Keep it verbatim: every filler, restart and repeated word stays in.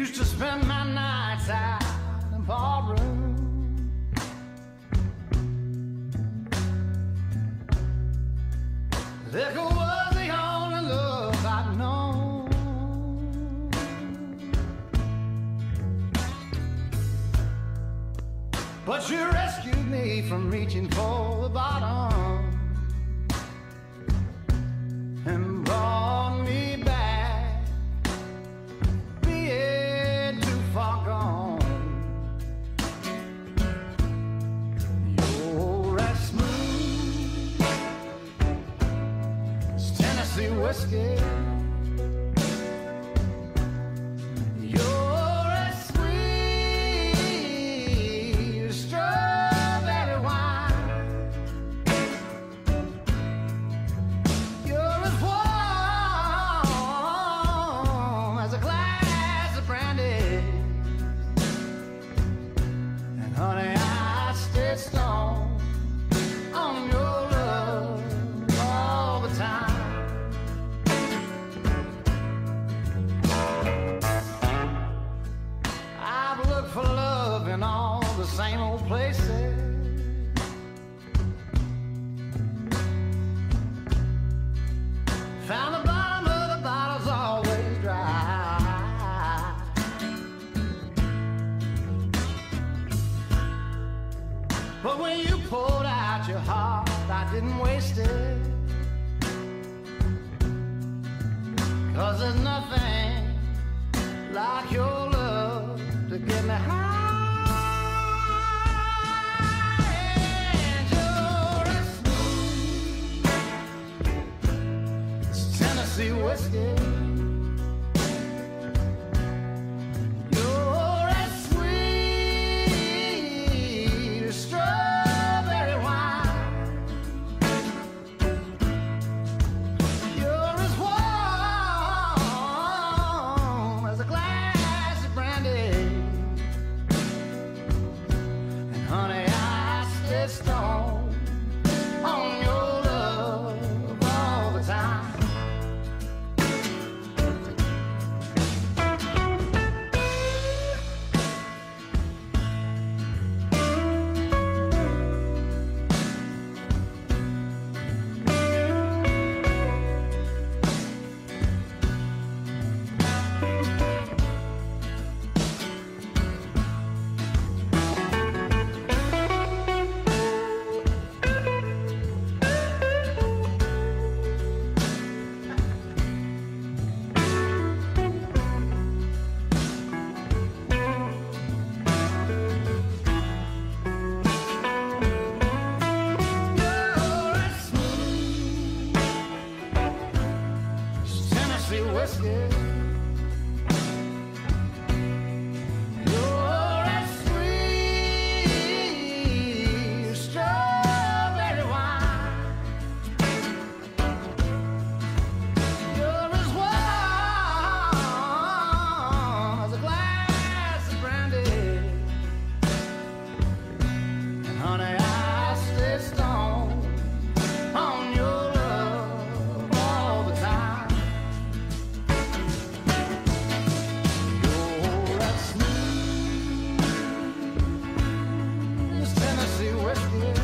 Used to spend my nights out in ballroom. Liquor was the only love I'd known. But you rescued me from reaching for the bottom and brought me back, being too far gone. You're as smooth as Tennessee whiskey. You're as sweet as strawberry wine. You're as warm as a glass of brandy. And honey, I stay strong on your love all the time. I've looked for love in all the same old places. Found the bottom of the bottle's always dry. But when you poured out your heart, I didn't waste it. 'Cause there's nothing like your love to get me high. And you're as smooth as Tennessee whiskey. You're as sweet as strawberry wine. You're as warm as a glass of brandy. And honey, I stay strong on your love all the time. You're as smooth as Tennessee whiskey. You're as sweet as strawberry wine. You're as warm as a glass of brandy. And honey, I stay strong on your love all the time. You're as smooth as Tennessee whiskey.